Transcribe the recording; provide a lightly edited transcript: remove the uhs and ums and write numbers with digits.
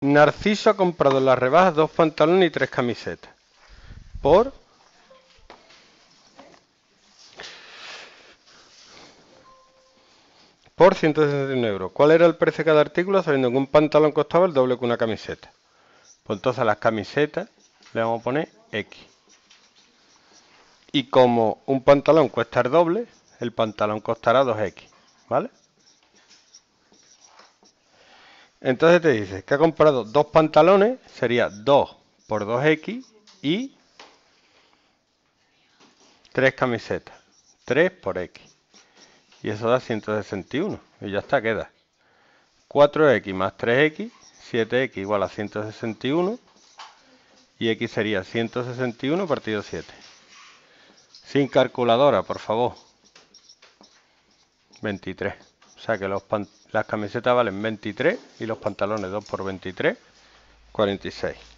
Narciso ha comprado en las rebajas 2 pantalones y 3 camisetas. Por 161 euros. ¿Cuál era el precio de cada artículo sabiendo que un pantalón costaba el doble que una camiseta? Pues entonces a las camisetas le vamos a poner X. Y como un pantalón cuesta el doble, el pantalón costará 2X. ¿Vale? Entonces te dice que ha comprado 2 pantalones, sería 2 por 2X y 3 camisetas. 3 por X. Y eso da 161. Y ya está, queda 4X más 3X, 7X igual a 161. Y X sería 161 partido 7. Sin calculadora, por favor. 23. O sea que las camisetas valen 23 y los pantalones 2 por 23, 46.